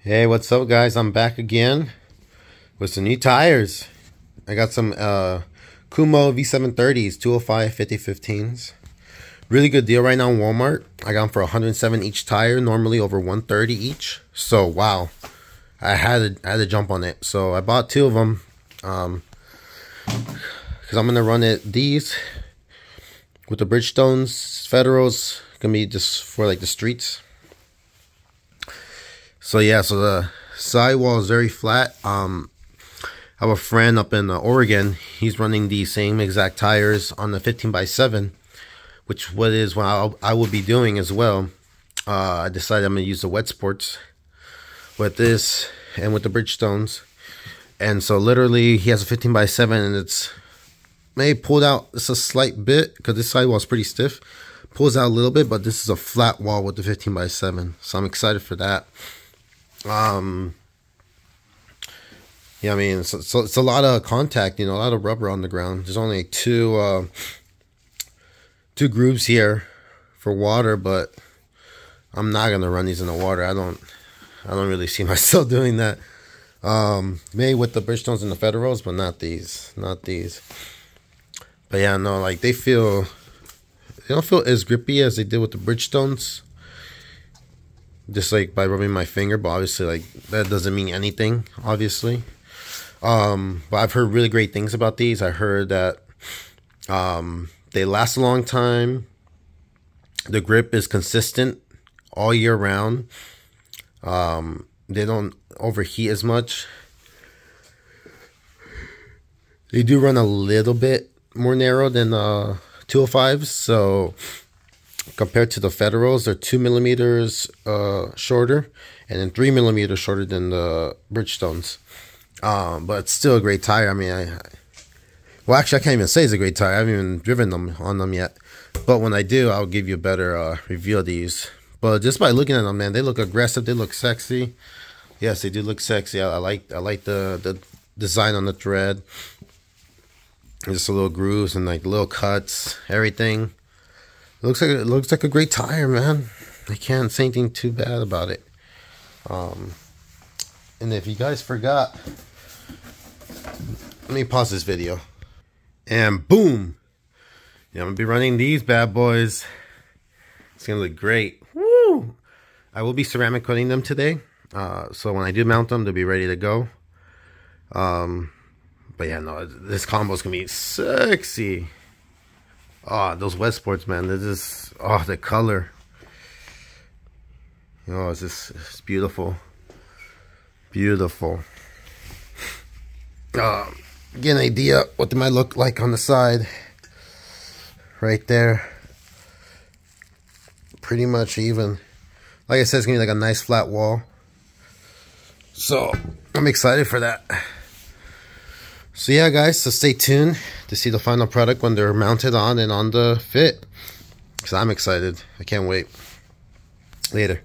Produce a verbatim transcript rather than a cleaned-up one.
Hey, what's up guys? I'm back again with some new tires. I got some uh, Kuhmo V seven thirties, two oh five fifty fifteens. Really good deal right now in Walmart. I got them for one hundred seven each tire, normally over one thirty each. So wow, I had to, I had to jump on it. So I bought two of them um, because I'm gonna run it these with the Bridgestones Federals. Gonna be just for like the streets. So yeah, so the sidewall is very flat. Um, I have a friend up in uh, Oregon. He's running the same exact tires on the fifteen by seven, which what is what I'll, I will be doing as well. Uh, I decided I'm gonna use the WedsSports with this and with the Bridgestones. And so literally he has a fifteen by seven and it's maybe pulled out just a slight bit because this sidewall is pretty stiff. Pulls out a little bit, but this is a flat wall with the fifteen by seven. So I'm excited for that. Um, yeah, I mean, so, so it's a lot of contact, you know, a lot of rubber on the ground. There's only two, uh, two grooves here for water, but I'm not going to run these in the water. I don't, I don't really see myself doing that. Um, maybe with the Bridgestones and the Federals, but not these, not these. But yeah, no, like they feel, they don't feel as grippy as they did with the Bridgestones. Just like by rubbing my finger, but obviously like that doesn't mean anything, obviously. Um, but I've heard really great things about these. I heard that um, they last a long time. The grip is consistent all year round. Um, they don't overheat as much. They do run a little bit more narrow than uh, two oh fives, so compared to the Federals, they're two millimeters uh, shorter, and then three millimeters shorter than the Bridgestones. Um, but it's still a great tire. I mean, I, I well, actually, I can't even say it's a great tire. I haven't even driven them on them yet. But when I do, I'll give you a better uh, review of these. But just by looking at them, man, they look aggressive. They look sexy. Yes, they do look sexy. I, I like I like the the design on the thread. Just a little grooves and like little cuts, everything. It looks like it looks like a great tire, man. I can't say anything too bad about it. Um, and if you guys forgot, let me pause this video. And boom! Yeah, I'm gonna be running these bad boys. It's gonna look great. Woo! I will be ceramic coating them today, uh, so when I do mount them, they'll be ready to go. Um, but yeah, no, this combo is gonna be sexy. Oh, those WedsSports, man, they're just, oh, the color. Oh, it's just, it's beautiful. Beautiful. Uh, get an idea what they might look like on the side. Right there. Pretty much even. Like I said, it's going to be like a nice flat wall. So, I'm excited for that. So yeah, guys, so stay tuned to see the final product when they're mounted on and on the fit. Because I'm excited. I can't wait. Later.